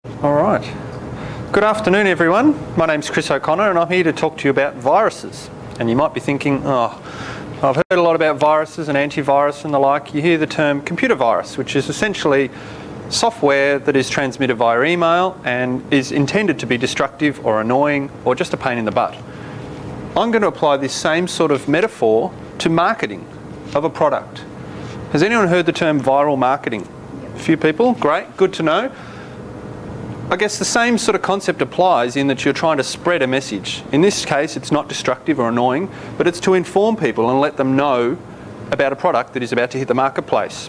All right. Good afternoon, everyone. My name's Chris O'Connor and I'm here to talk to you about viruses. And you might be thinking, oh, I've heard a lot about viruses and antivirus and the like. You hear the term computer virus, which is essentially software that is transmitted via email and is intended to be destructive or annoying or just a pain in the butt. I'm going to apply this same sort of metaphor to marketing of a product. Has anyone heard the term viral marketing? A few people? Great, good to know. I guess the same sort of concept applies in that you're trying to spread a message. In this case, it's not destructive or annoying, but it's to inform people and let them know about a product that is about to hit the marketplace.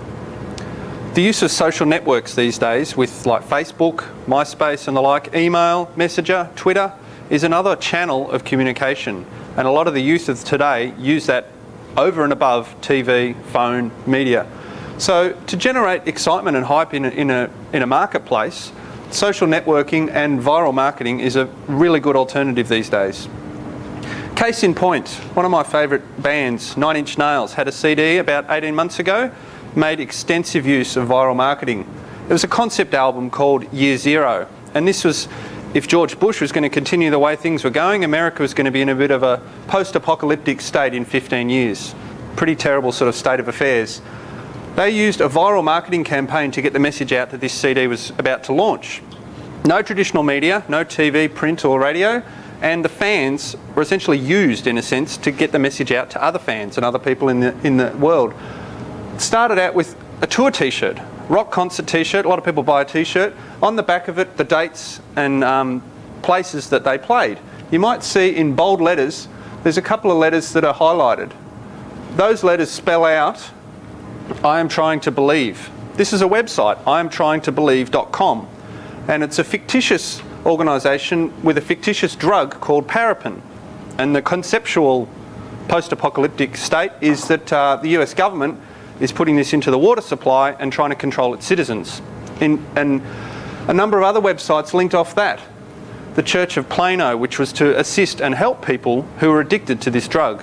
The use of social networks these days with like Facebook, MySpace and the like, email, Messenger, Twitter, is another channel of communication. And a lot of the youth of today use that over and above TV, phone, media. So to generate excitement and hype in a marketplace, social networking and viral marketing is a really good alternative these days. Case in point, one of my favourite bands, 9 Inch Nails, had a CD about 18 months ago, made extensive use of viral marketing. It was a concept album called Year Zero, and this was, if George Bush was going to continue the way things were going, America was going to be in a bit of a post-apocalyptic state in 15 years. Pretty terrible sort of state of affairs. They used a viral marketing campaign to get the message out that this CD was about to launch. No traditional media, no TV, print or radio, and the fans were essentially used, in a sense, to get the message out to other fans and other people in the world. It started out with a tour t-shirt, rock concert t-shirt. A lot of people buy a t-shirt. On the back of it, the dates and places that they played. You might see in bold letters, there's a couple of letters that are highlighted. Those letters spell out, I am trying to believe. This is a website, iamtryingtobelieve.com, and it's a fictitious organisation with a fictitious drug called paraffin. And the conceptual post-apocalyptic state is that the US government is putting this into the water supply and trying to control its citizens. And a number of other websites linked off that. The Church of Plano, which was to assist and help people who are addicted to this drug.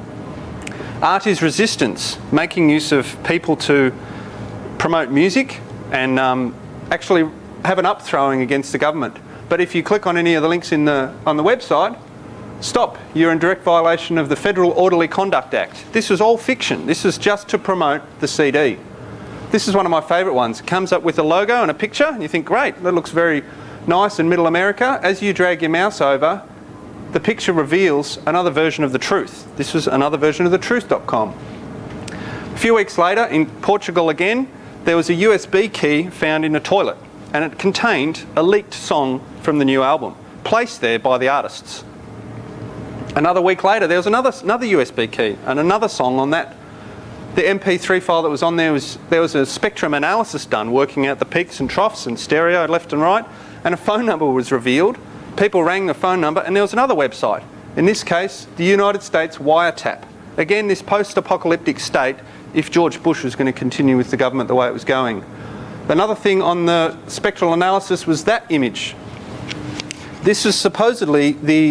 Art is Resistance, making use of people to promote music and actually have an upthrowing against the government. But if you click on any of the links on the website, stop, you're in direct violation of the Federal Orderly Conduct Act. This was all fiction. This is just to promote the CD. This is one of my favourite ones. It comes up with a logo and a picture, and you think, great, that looks very nice in Middle America. As you drag your mouse over, the picture reveals another version of the truth. This was another version of thetruth.com. A few weeks later, in Portugal again, there was a USB key found in a toilet, and it contained a leaked song from the new album, placed there by the artists. Another week later, there was another USB key and another song on that. The MP3 file that was on there was a spectrum analysis done, working out the peaks and troughs and stereo left and right, and a phone number was revealed. People rang the phone number and there was another website. In this case, the United States wiretap. Again, this post-apocalyptic state, if George Bush was going to continue with the government the way it was going. Another thing on the spectral analysis was that image. This is supposedly the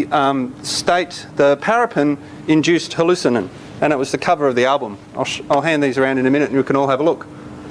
the paraffin-induced hallucinogen, and it was the cover of the album. I'll hand these around in a minute and you can all have a look.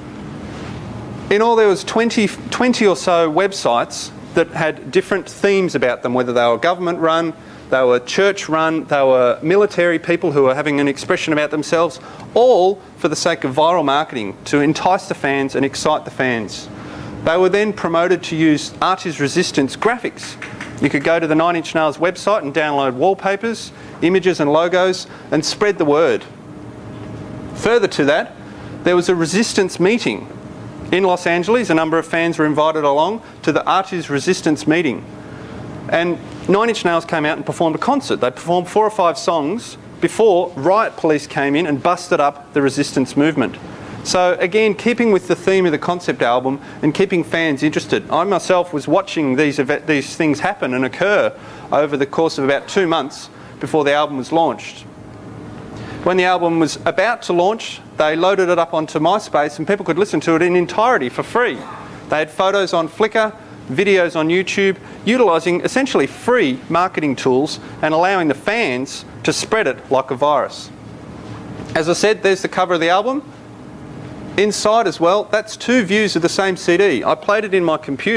In all, there was 20 or so websites that had different themes about them, whether they were government-run, they were church-run, they were military people who were having an expression about themselves, all for the sake of viral marketing, to entice the fans and excite the fans. They were then promoted to use Art is Resistance graphics. You could go to the 9 Inch Nails website and download wallpapers, images and logos, and spread the word. Further to that, there was a resistance meeting in Los Angeles. A number of fans were invited along to the Art is Resistance meeting. And 9 Inch Nails came out and performed a concert. They performed 4 or 5 songs before riot police came in and busted up the resistance movement. So again, keeping with the theme of the concept album and keeping fans interested. I myself was watching these things happen and occur over the course of about 2 months before the album was launched. When the album was about to launch, they loaded it up onto MySpace and people could listen to it in entirety for free. They had photos on Flickr, videos on YouTube, utilising essentially free marketing tools and allowing the fans to spread it like a virus. As I said, there's the cover of the album. Inside as well, that's 2 views of the same CD. I played it in my computer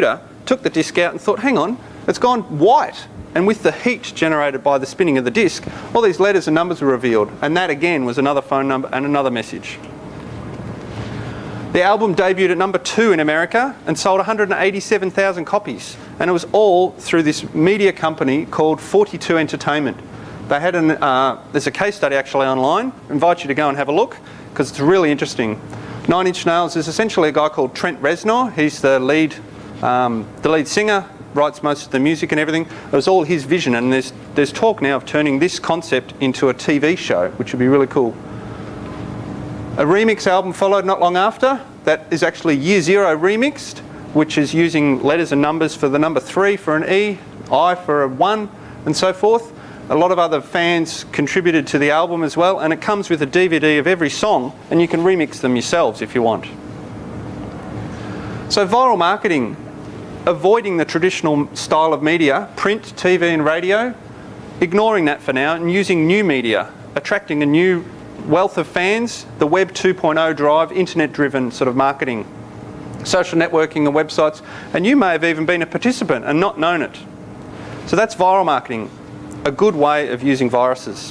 took the disc out and thought, hang on, it's gone white. And with the heat generated by the spinning of the disc, all these letters and numbers were revealed. And that again was another phone number and another message. The album debuted at number 2 in America and sold 187,000 copies. And it was all through this media company called 42 Entertainment. They had there's a case study actually online. I invite you to go and have a look because it's really interesting. Nine Inch Nails is essentially a guy called Trent Reznor. He's the lead singer, writes most of the music and everything. It was all his vision, and there's talk now of turning this concept into a TV show, which would be really cool. A remix album followed not long after. That is actually Year Zero remixed, which is using letters and numbers for the number 3 for an E, I for a 1, and so forth. A lot of other fans contributed to the album as well, and it comes with a DVD of every song, and you can remix them yourselves if you want. So viral marketing, avoiding the traditional style of media, print, TV and radio, ignoring that for now and using new media, attracting a new wealth of fans, the Web 2.0 drive, internet-driven sort of marketing, social networking and websites, and you may have even been a participant and not known it. So that's viral marketing, a good way of using viruses.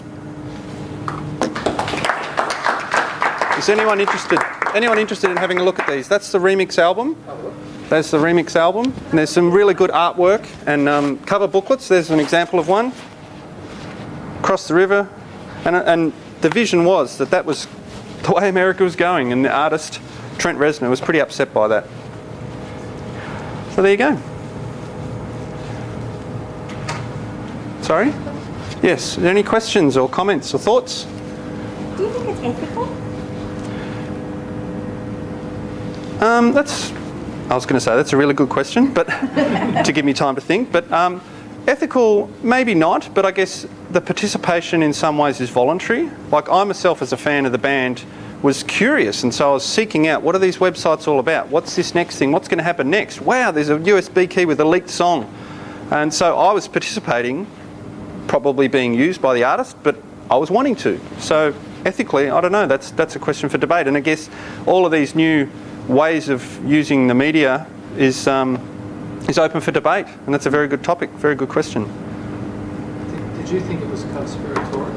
Is anyone interested in having a look at these? That's the remix album. There's the remix album. And there's some really good artwork and cover booklets. There's an example of one. Across the river. And the vision was that was the way America was going, and the artist, Trent Reznor, was pretty upset by that. So there you go. Sorry? Yes, are there any questions or comments or thoughts? Do you think it's ethical? I was going to say that's a really good question, but to give me time to think. But ethical, maybe not, but I guess the participation in some ways is voluntary. Like I myself as a fan of the band was curious, and so I was seeking out what are these websites all about? What's this next thing? What's going to happen next? Wow, there's a USB key with a leaked song. And so I was participating, probably being used by the artist, but I was wanting to. So ethically, I don't know, that's a question for debate. And I guess all of these new ways of using the media is open for debate, and that's a very good topic, very good question. Did you think it was conspiratorial?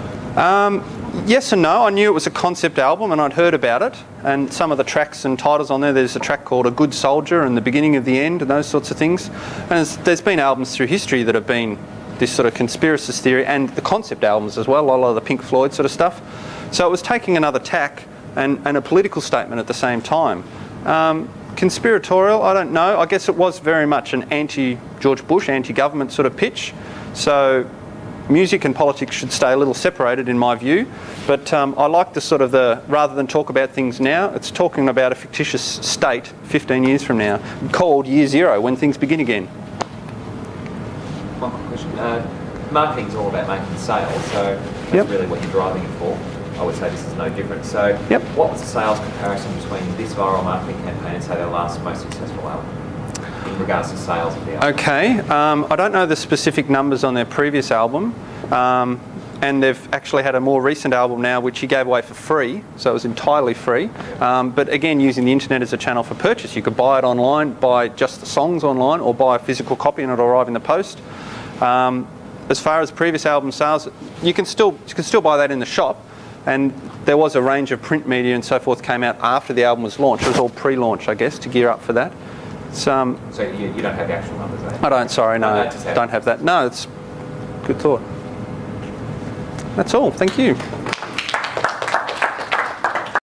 Yes and no. I knew it was a concept album and I'd heard about it, and some of the tracks and titles on there's a track called A Good Soldier and The Beginning of the End and those sorts of things. And there's been albums through history that have been this sort of conspiracist theory, and the concept albums as well, a lot of the Pink Floyd sort of stuff. So it was taking another tack and a political statement at the same time. Conspiratorial, I don't know. I guess it was very much an anti-George Bush, anti-government sort of pitch. So music and politics should stay a little separated in my view. But I like the sort of rather than talk about things now, it's talking about a fictitious state 15 years from now, called Year Zero, when things begin again. One more question. Marketing's all about making sales, so that's really what you're driving it for. I would say this is no different. So what was the sales comparison between this viral marketing campaign and say their last most successful album in regards to sales of the album? Okay, I don't know the specific numbers on their previous album, and they've actually had a more recent album now which he gave away for free, so it was entirely free. But again, using the internet as a channel for purchase. You could buy it online, buy just the songs online, or buy a physical copy and it'll arrive in the post. As far as previous album sales, you can still buy that in the shop. And there was a range of print media and so forth came out after the album was launched. It was all pre-launch, I guess, to gear up for that. So you don't have the actual numbers, eh? I don't, sorry, no, don't have that. No, it's good thought. That's all, thank you.